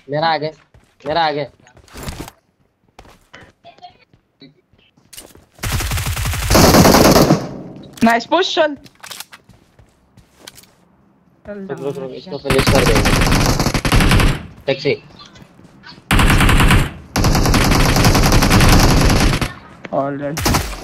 मेरा आगे, मेरा आगे। नाइस पुश चल। रुक रुक रुक, इसको फिनिश कर देंगे। टैक्सी। ऑलराइट।